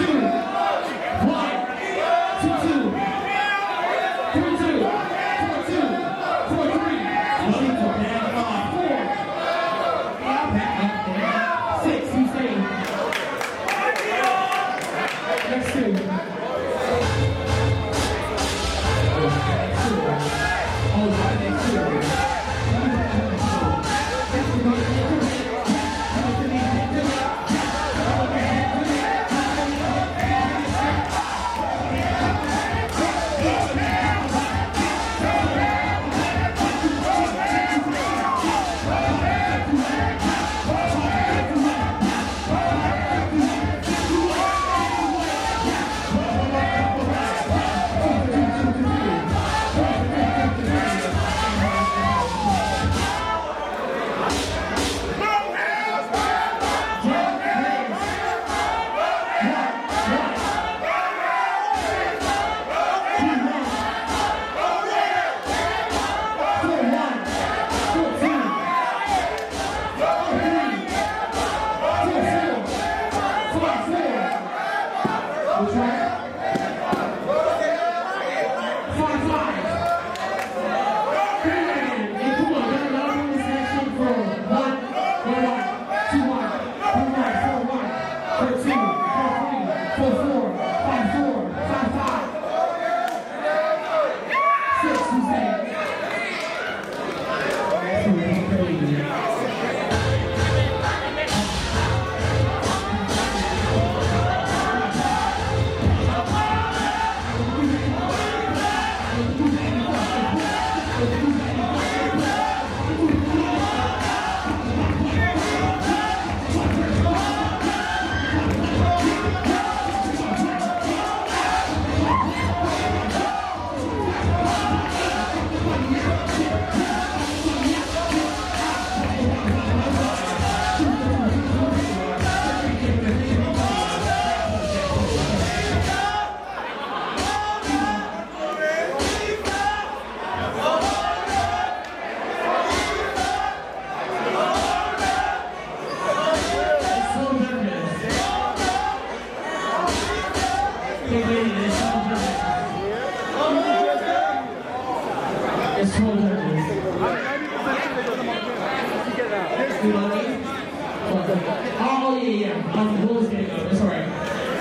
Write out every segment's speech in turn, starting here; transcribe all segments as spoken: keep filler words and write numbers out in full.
Oh, yeah, yeah. Um, the rules getting up. That's all right.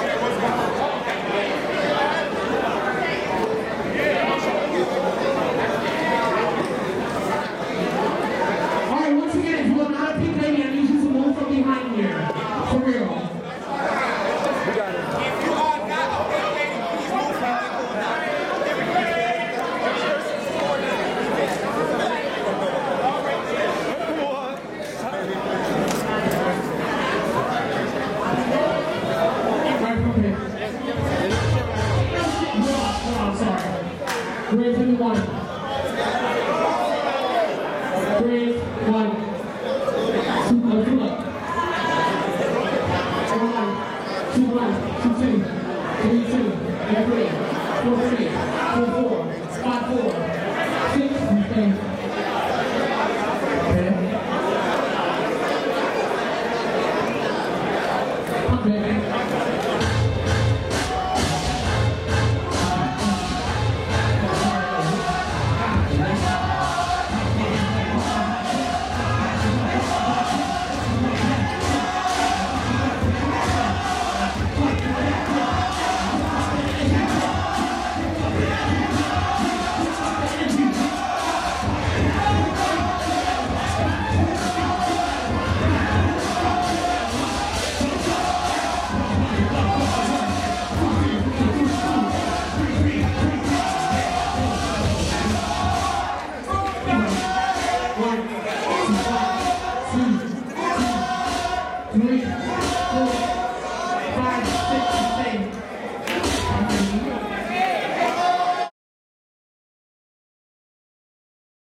All right, once again, if you are not a pink lady, I need you to move from behind here. For real. We got it. If you are not a pink lady, please move from Three, two, one. Three, one. Two, uh, two up. One, two, one, two, two, three, two, and three, four, three, four, four, five, four, six, and okay. Three.